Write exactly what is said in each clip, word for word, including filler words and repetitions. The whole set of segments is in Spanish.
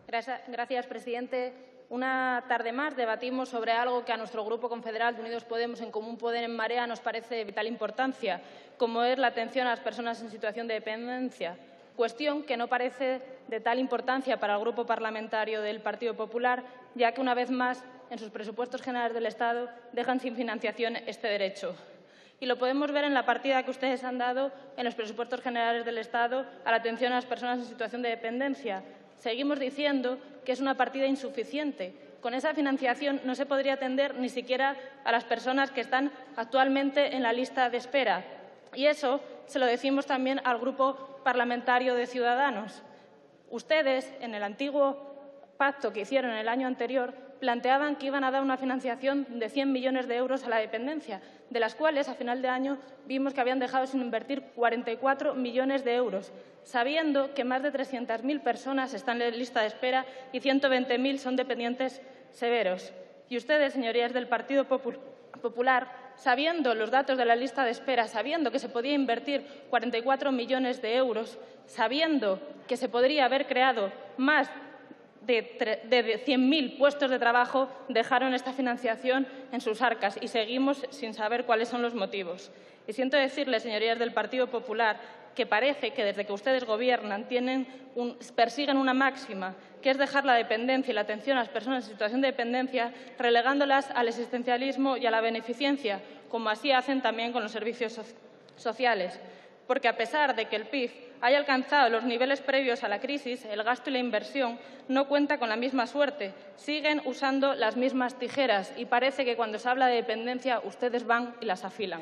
Gracias, presidente. Una tarde más debatimos sobre algo que a nuestro Grupo Confederal de Unidos Podemos, en Común Podem, en Marea, nos parece de vital importancia, como es la atención a las personas en situación de dependencia, cuestión que no parece de tal importancia para el Grupo Parlamentario del Partido Popular, ya que, una vez más, en sus presupuestos generales del Estado dejan sin financiación este derecho. Y lo podemos ver en la partida que ustedes han dado en los presupuestos generales del Estado a la atención a las personas en situación de dependencia. Seguimos diciendo que es una partida insuficiente. Con esa financiación no se podría atender ni siquiera a las personas que están actualmente en la lista de espera. Y eso se lo decimos también al Grupo Parlamentario de Ciudadanos. Ustedes, en el antiguo pacto que hicieron el año anterior, planteaban que iban a dar una financiación de cien millones de euros a la dependencia, de las cuales, a final de año, vimos que habían dejado sin invertir cuarenta y cuatro millones de euros, sabiendo que más de trescientas mil personas están en lista de espera y ciento veinte mil son dependientes severos. Y ustedes, señorías del Partido Popular, sabiendo los datos de la lista de espera, sabiendo que se podía invertir cuarenta y cuatro millones de euros, sabiendo que se podría haber creado más de cien mil puestos de trabajo, dejaron esta financiación en sus arcas y seguimos sin saber cuáles son los motivos. Y siento decirles, señorías del Partido Popular, que parece que desde que ustedes gobiernan tienen un, persiguen una máxima, que es dejar la dependencia y la atención a las personas en situación de dependencia, relegándolas al existencialismo y a la beneficencia, como así hacen también con los servicios so sociales. Porque, a pesar de que el P I B haya alcanzado los niveles previos a la crisis, el gasto y la inversión no cuenta con la misma suerte. Siguen usando las mismas tijeras y parece que cuando se habla de dependencia ustedes van y las afilan.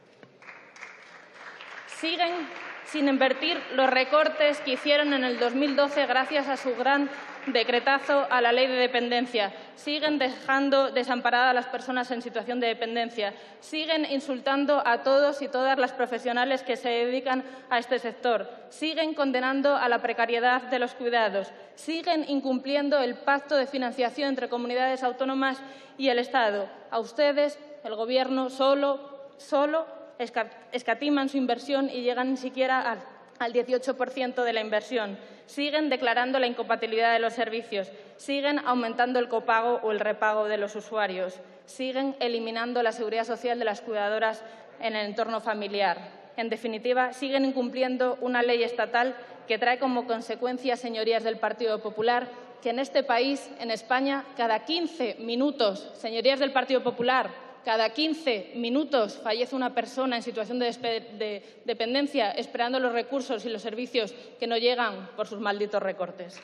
Siguen sin invertir los recortes que hicieron en el dos mil doce gracias a su gran decretazo a la ley de dependencia. Siguen dejando desamparadas a las personas en situación de dependencia. Siguen insultando a todos y todas las profesionales que se dedican a este sector. Siguen condenando a la precariedad de los cuidados. Siguen incumpliendo el pacto de financiación entre comunidades autónomas y el Estado. A ustedes, el Gobierno, solo, solo escatiman su inversión y llegan ni siquiera al, al dieciocho por ciento de la inversión. Siguen declarando la incompatibilidad de los servicios. Siguen aumentando el copago o el repago de los usuarios. Siguen eliminando la seguridad social de las cuidadoras en el entorno familiar. En definitiva, siguen incumpliendo una ley estatal que trae como consecuencia, señorías del Partido Popular, que en este país, en España, cada quince minutos, señorías del Partido Popular, cada quince minutos fallece una persona en situación de, de dependencia esperando los recursos y los servicios que no llegan por sus malditos recortes.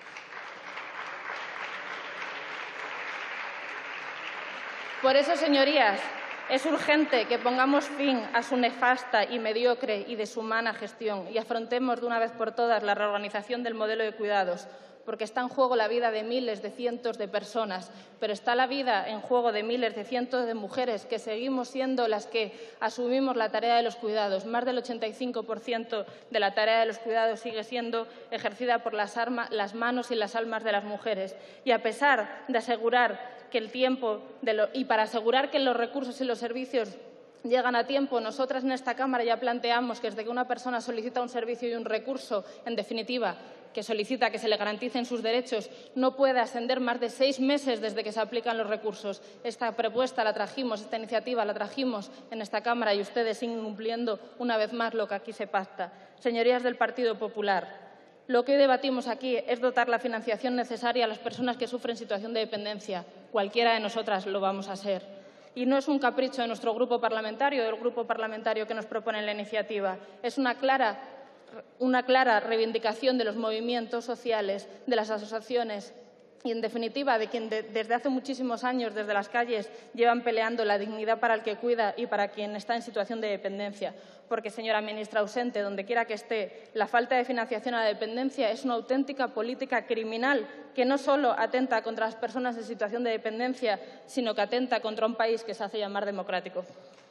Por eso, señorías, es urgente que pongamos fin a su nefasta y mediocre y deshumana gestión y afrontemos de una vez por todas la reorganización del modelo de cuidados, porque está en juego la vida de miles, de cientos de personas, pero está la vida en juego de miles, de cientos de mujeres que seguimos siendo las que asumimos la tarea de los cuidados. Más del ochenta y cinco por ciento de la tarea de los cuidados sigue siendo ejercida por las, armas, las manos y las almas de las mujeres. Y a pesar de asegurar que el tiempo de lo, y para asegurar que los recursos y los servicios llegan a tiempo, nosotras en esta Cámara ya planteamos que desde que una persona solicita un servicio y un recurso, en definitiva, que solicita que se le garanticen sus derechos, no puede ascender más de seis meses desde que se aplican los recursos. Esta propuesta la trajimos, esta iniciativa la trajimos en esta Cámara y ustedes siguen cumpliendo una vez más lo que aquí se pacta. Señorías del Partido Popular, lo que hoy debatimos aquí es dotar la financiación necesaria a las personas que sufren situación de dependencia. Cualquiera de nosotras lo vamos a ser. Y no es un capricho de nuestro grupo parlamentario, del grupo parlamentario que nos propone la iniciativa. Es una clara una clara reivindicación de los movimientos sociales, de las asociaciones y, en definitiva, de quien de, desde hace muchísimos años, desde las calles, llevan peleando la dignidad para el que cuida y para quien está en situación de dependencia. Porque, señora ministra ausente, donde quiera que esté, la falta de financiación a la dependencia es una auténtica política criminal que no solo atenta contra las personas en situación de dependencia, sino que atenta contra un país que se hace llamar democrático.